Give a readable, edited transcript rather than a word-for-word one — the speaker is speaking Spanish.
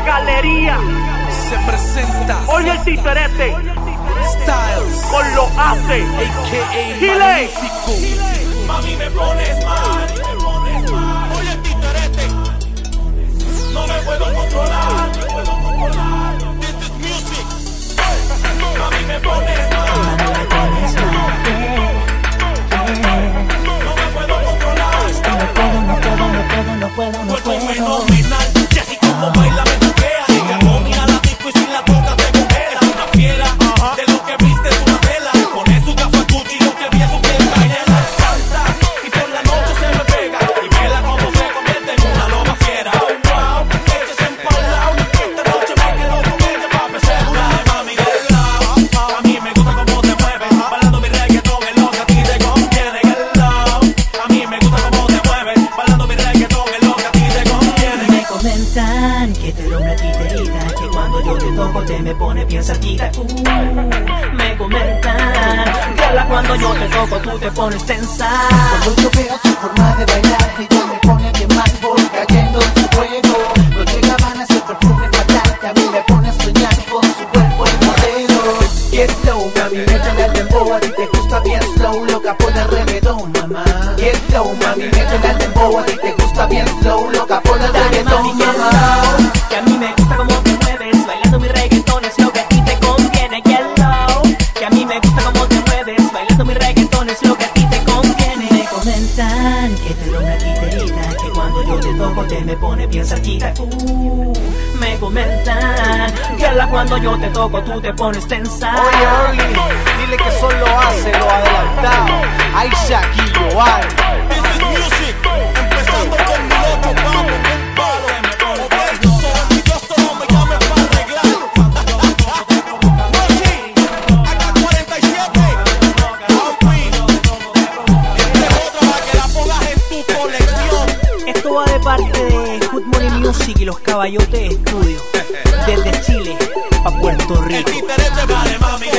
galería se presenta. Oye el Titerete Styles con lo hace a.k.a. Gile. Magnífico. Mami me pones mal, Oye el Titerete, no me puedo controlar, This is music. Mami me pones mal, no me puedo controlar. No puedo. Fenomenal, y así como baila me toquea. Ella domina la disco y sin la toca te congela. Una fiera, de lo que viste es una tela. Pone su gafa Gucci, lo que vi es su piel canela. Salta y por la noche se me pega. Y vela como se convierte en una loba fiera. Wow, échese en pa' un lado. Esta noche me quedo con ella pa' empezar una de mami del lado. A mí me gusta cómo te mueves, bailando mi reggaetón es lo que a ti te conviene. El lado, a mí me gusta cómo te mueves, bailando mi reggaetón es lo que a ti te conviene. Me comentan que tú eres una titerita, que cuando yo te toco te me pone bien cerquita. Me comentan que cuando yo te toco tú te pones tensa. Cuando yo veo su forma de bailar, ella me pone bien mal, voy cayendo en su juego. No llega ganas el perfume fatal que a mí me pone a soñar con su cuerpo de modelo. Get low, mami, métele al dembow, a ti te gusta bien slow, loca por el reggaetón, mamá. Get low, mami, métele al dembow, a ti te gusta bien slow, loca por el reggaetón, mamá. Que a mí me gusta cómo te mueves, bailando mi reggaetón es lo que a ti te conviene. Get low, que a mí me gusta cómo te mueves, bailando mi reggaetón es lo que a ti te conviene. Me comentan que tú eres una titerita, que cuando yo te toco te me pone bien cerquita. Me comentan que cuando yo te toco tú te pones tensa. Oye, Early, dile que solo hace lo adelantado. Ay, Shaquillo, ay. This is music, empezando con mi loco, vamos, un palo. Ok, sobre mi costo no me llames para arreglar. Mochi, AK-47, Alpin. Esta es otra para que la pongas en tu colección. Esto va de parte de Good Money Music y los Caballotes Estudios, desde Chile pa' Puerto El Rico. Titerete vale, mami.